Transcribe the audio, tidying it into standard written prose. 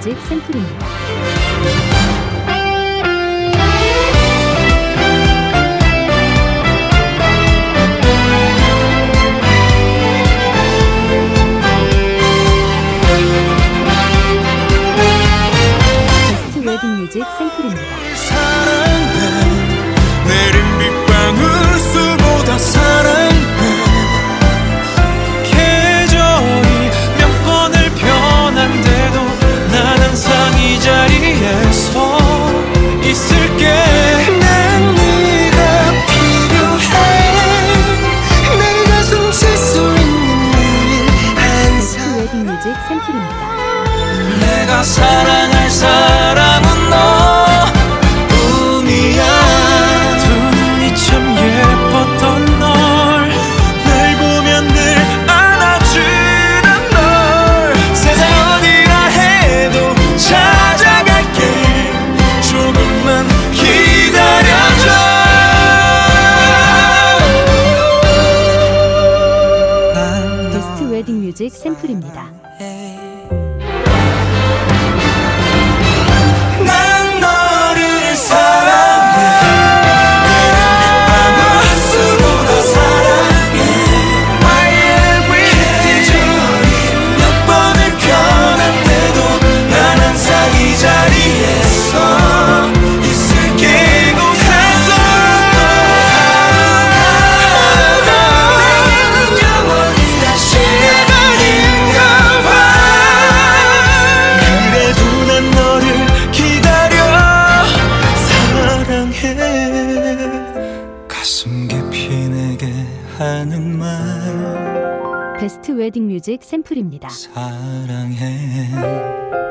뮤직 샘플입니다. 베스트 웨딩 뮤직 샘플입니다. 내린 빗방울 수보다 사랑해. 계절이 몇 번을 변한데도 난 항상 이 자리에 서 있을게. 난 네가 필요해. 내가 숨쉴 수 있는 일 항상. 베스트 웨딩 뮤직 샘플입니다. 내가 사랑할 사람은 너뿐이야. 두 눈이 참 예뻤던 널, 날 보면 늘 안아주는 널. 세상 어디라 해도 찾아갈게. 조금만 기다려줘. 베스트 웨딩 뮤직 샘플입니다. 난 너를 사랑해. 빗방울 수보다 사랑해. I am with you. 몇 번을 변한데도 난 항상 이 자리에 서 있을게. 이곳에서 내게는 영원히 다시 해버린가 봐. 그래도 난 너를 기다려. 사랑해. 가슴 깊이 내게 하는 말 베스트 웨딩 뮤직 샘플입니다. 사랑해.